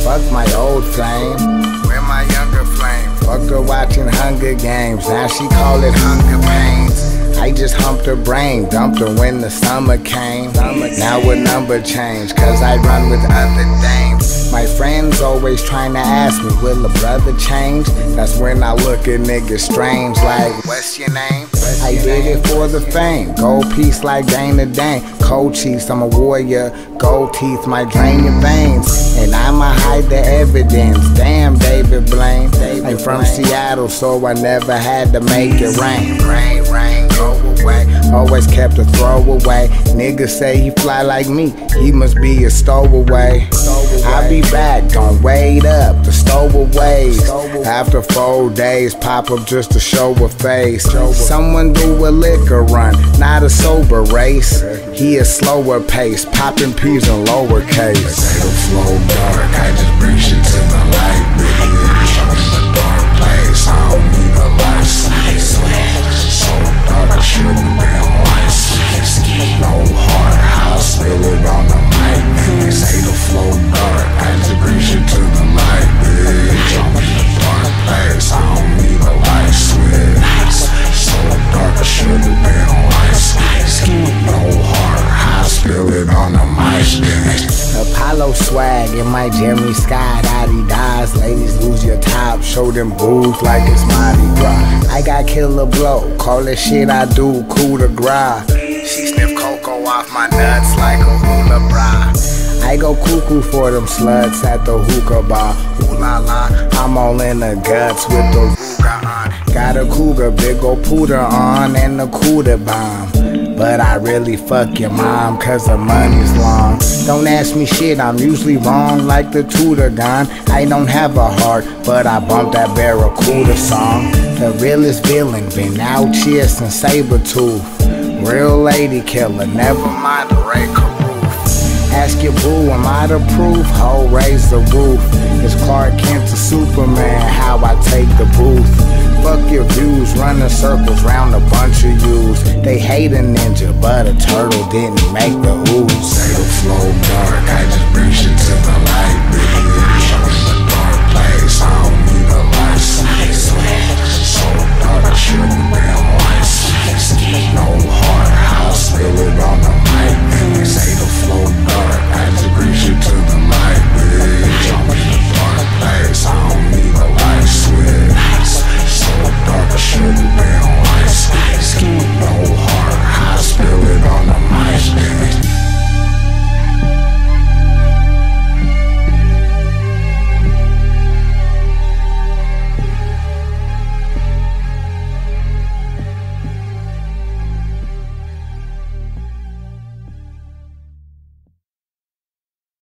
Fuck my old flame, where my younger flame. Fuck her watching Hunger Games, now she call it hunger pains. I just humped her brain, dumped her when the summer came. Now a number change, cause I run with other dames. My friends always trying to ask me, will a brother change? That's when I look at niggas strange, like, what's your name? I did it for the fame, gold piece like Dana Dane. Cold cheeks, I'm a warrior, gold teeth might drain your veins. And I'ma hide the evidence, damn David Blaine. I'm from Seattle, so I never had to make it rain. Rain, go away, always kept a throwaway. Niggas say he fly like me, he must be a stowaway. I'll be back, don't wait up, the stowaways. After 4 days, pop up just to show a face. Someone do a liquor run, not a sober race. He a slower pace, popping peas in lowercase. Say the flow dark, I just bring shit to the light, bitch. I'm in a dark place, I don't need a light slice. So dark, I shouldn't be on lights. No heart, I'll spill it on the mic. They say the flow dark, I just bring shit to the light, bitch. I'm in a dark place, I don't need a light switch. So dark, I shouldn't be on lights. No heart, I'll spill it on the mic, bitch. Apollo swag in my Jeremy Scott Adidas. Ladies, lose your top, show them boobs like it's Mardi Gras. I got killer blow, call that shit I do coup de grace. She sniff cocoa off my nuts like a hula bra. I go cuckoo for them sluts at the hookah bar. Ooh la la, I'm all in the guts with the Ruger on. Got a cougar, big ol' pooter on and a cooter bomb. But I really fuck your mom cause the money's long. Don't ask me shit, I'm usually wrong like the tutor gone. I don't have a heart, but I bump that Barracuda song. The realest villain, been out here since Sabretooth. Real lady killer, never mind the Ray Caruth. Ask your boo, am I the proof? Ho, raise the roof. It's Clark Kent to Superman, how I take the booth. Fuck your views, running circles round a bunch of yous. They hate a ninja, but a turtle didn't make the ooze. Say the flow dark, I just bring shit to the light, bitch.